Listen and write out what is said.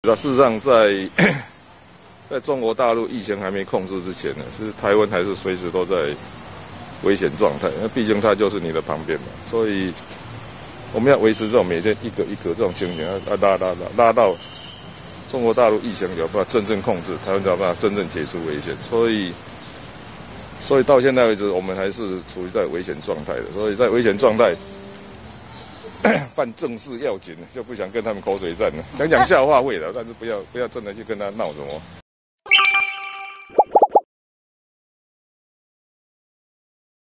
那事实上在中国大陆疫情还没控制之前呢，是台湾还是随时都在危险状态，因为毕竟它就是你的旁边嘛，所以我们要维持这种每天一个一个这种情形，拉到中国大陆疫情有办法真正控制，台湾才有办法真正解除危险。所以到现在为止，我们还是处于在危险状态的。所以在危险状态办正事要紧，就不想跟他们口水战了。讲讲笑话会的，但是不要真的去跟他闹什么。